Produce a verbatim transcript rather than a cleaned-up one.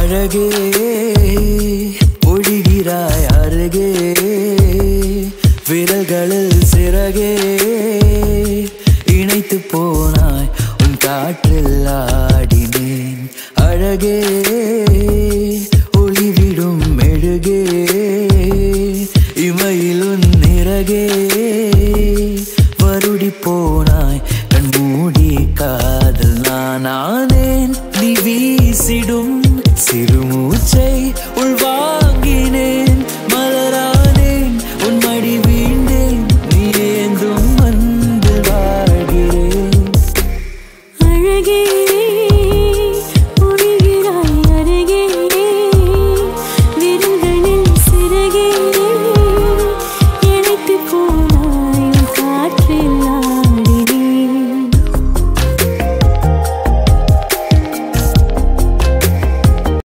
அழகே ஒழிகிறாய் அருகே விரல்களில் சிறகே இணைத்து போனாய் உன் காற்றில் ஆடினேன் அழகே ஒளிவிடும் மெழுகே இமையில் உன் நிறகே வருடி போனாய் கண்மூடி காதல் நான் ஆனேன் நீ வீசிடும் சிறுமூச்சை